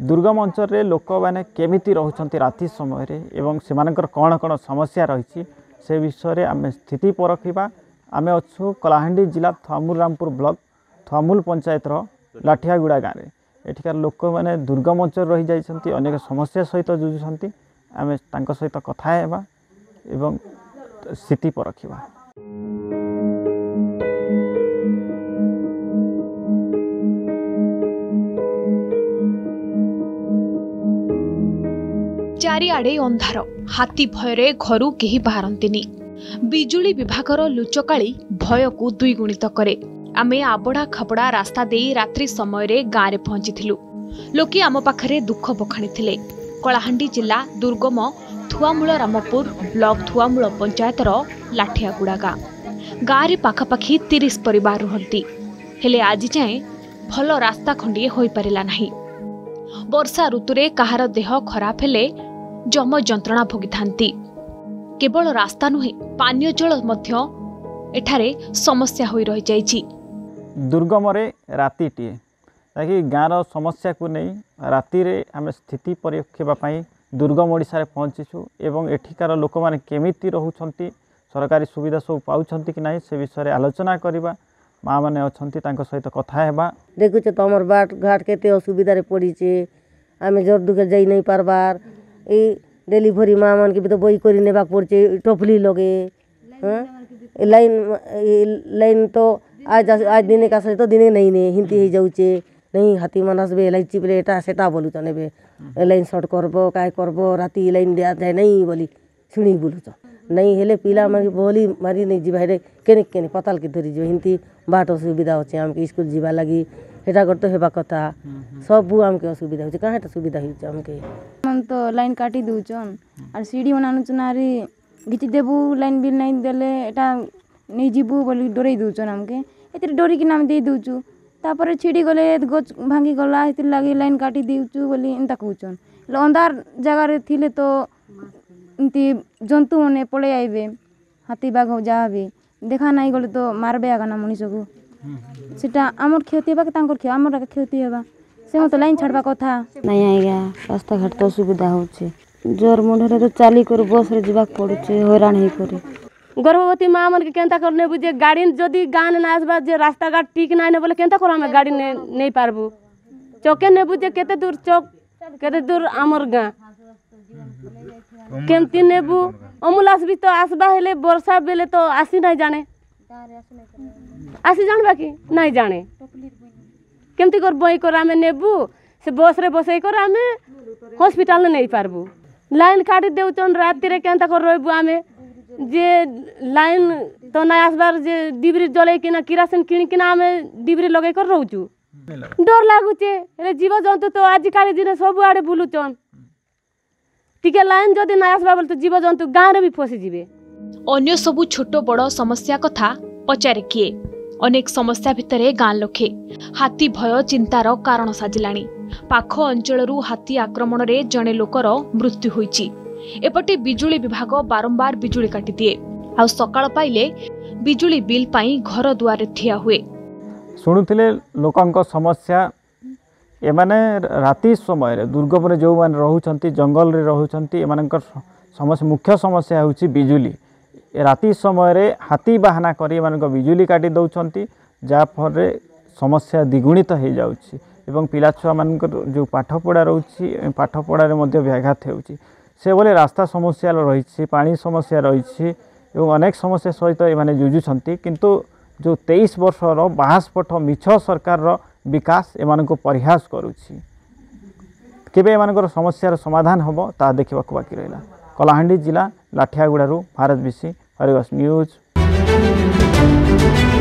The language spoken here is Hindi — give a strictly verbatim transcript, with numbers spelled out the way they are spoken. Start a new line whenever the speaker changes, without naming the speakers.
दुर्गम अंचल लोक मैंने केमिति रहउछंती राति समय रे एवं सेमानकर कौन कौन समस्या रही से विषय आम स्थिति परखिबा। आम अच्छु कलाहांडी जिला थमुल रामपुर ब्लॉक थमुल पंचायत लाठियागुड़ा गाँव में एठिकार लोक मैंने दुर्गम अंचल रही जाइछंती अनेक समस्या सहित जुझुछंती। आम तांको सहित कथा हेबा एवं स्थिति परखिबा।
चारिआडे अंधार हाथी भयरे घरू केही बाहरंतिनी। बिजुली विभागर लुचकाली भय को द्विगुणित करे। आमे आबड़ा खबड़ा रास्ता दे रात्रि समय रे गाँव रे पहुंची। लोके आम पाखरे दुख बखाणी थिले। कलाहांडी जिला दुर्गम थुआमूल रामपुर ब्लॉक थुआमूल पंचायतर लाठियागुड़ा गाँ गाँव रे पाखापाखी तीस परिवार रुहंती। हेले आज जाए भल रास्ता खंडिए होई परिला नाही। वर्षा ऋतुरे कहार देह खराब हेले जम जंत्रणा भोगी थांती। केवल रास्ता नुहे पानीय जल मध्य एठारे समस्या होई रही जाइछि।
दुर्गम रे रातिटीए ताकि गाँव समस्या को नहीं राति रे आम स्थिति परीक्षा पाई दुर्गम ओडिशा रे पहुंचीछु एवं एठिकार लोक माने केमिति रहउछंती सरकारी सुविधा सब पाउछंती कि नहीं से विषय रे आलोचना करिबा। माँ माने अछंती तांको सहित कथा हेबा।
देखुछ तमर बाट घाट केते असुविधा रे पड़ीचे। आमे जोर दुखे जाई नहीं पारबार ए डेलीवरी माँ मन के भी तो बई करी नेबा पड़चे टोपली लगे। हां लाइन लाइन तो आज आज दिने का सहित दिने नहीं ने हिंती ही जाउचे नहीं हाथी मानस बे लाइन चिपले एटा सेटा बोलु तने बे लाइन शॉर्ट करबो काय करबो राती लाइन दिया जाय नहीं बोली सुनी बोलु तो नहीं हेले पिला मारी बोली मारी नहीं जीवा हेरे केने केने पताल के धरी जो हिंती बाट असुविधा होचे हमके स्कूल जीवा लगी हेटा करते हेबा कथा सब हमके असुविधा होचे काहे त सुविधा होचे हमके
हम तो लाइन काटी दउचन और सीढ़ी बनानु चनारी गिची देबू लाइन बिल नहीं देले एटा नहीं जीबू बोली डोरै दउचन हमके एतिर डोरी के नाम दे दउचु तापर छिड़ी गले गच भांगी गला एतिर लागी लाइन काटी दिउचु बोली इंता कहउचन ल अंधार जगह रे थिले तो इंती जंतु मने पळे आइबे हाथी बाघ जाबे देखा नहीं गले तो मारबे आगा ना मनीष को सेटा हमर क्षति हेबा के तांकर क्षति हमर क्षति हेबा से मत लाइन छाड़बा कथा नहीं आइगा। रास्ता घाट तो सुविधा होचे जोर मुंडरे तो चाली कर बस रे जीवा पड़ुचे हैरान हे करे।
गर्भवती माँ मन के केंता करने बुझे गाड़ी जदि गाँव ना आसबा जे रास्ता घाट ठीक ना ने बोले केंता कर हमें गाड़ी ने नहीं पारबू चौके ने बुझे केते दूर चौक केते दूर हमर गाँ केमती नेबू अमुलास भी तो आसबा हेले वर्षा बेले तो आसी नहीं जाने आसी जानबा कि नहीं जाने केमती कर बई कर आमे नेबू से बस रे बसई कर आमे हॉस्पिटल ने नहीं पारबू लाइन काटी देउचन राति रे केंता कर रहबू आमे जे लाइन तो ना आसबार जे डिबरी जले कि ना किरासन किन कि ना आमे डिबरी लगे कर रहउचू डर लागुचे रे जीव जंतु तो आज काली दिन सब आड़े बुलुचन टिके लाइन जदि ना आसबा बोल तो जीव जंतु गाँव रे भी फसी जिवे।
अन्य सबु छोट बड़ समस्या कथा पचारे किए अनेक समस्या भितरे गाँ लोके हाथी भय चिंतार कारण साजिलाणी। पाख अंचलरू हाथी आक्रमण रे जणे लोकर मृत्यु होईची। एपटे बिजुली विभाग बारंबार बिजुली काटी दिए आ सकाळ पाइले बिजुली बिल पाई घर दुआरे ठिया हुए।
शुणुथिले लोकंक समस्या एमाने राति समय रे दुर्गम रे जो मान रहउछंती जंगल रे रहउछंती एमानकर समस्या मुख्य समस्या होउची बिजुली। राति समय रे हाथी बाहना करी एमानक बिजुली काटी दउछंती जा फरे समस्या द्विगुणित हो जाउची एवं पिला छुआ मानकर जो पाठ पढ़ा रहउची पाठ पढ़ा रे मध्य व्याघात हेउची से बोले रास्ता समस्या रही पानी समस्या रही एवं अनेक समस्या सहित एमाने जुझुछंती। किंतु जो तेईस वर्षर बासपट मिछ सरकार रो विकास एमानको परिहास करुछि केबे एमानकर समस्यार समाधान हबो ता देखिबाकू बाकी रहिला। कलाहांडी जिला लाठियागुड़ारू भारत बीसी हरिवंश न्यूज।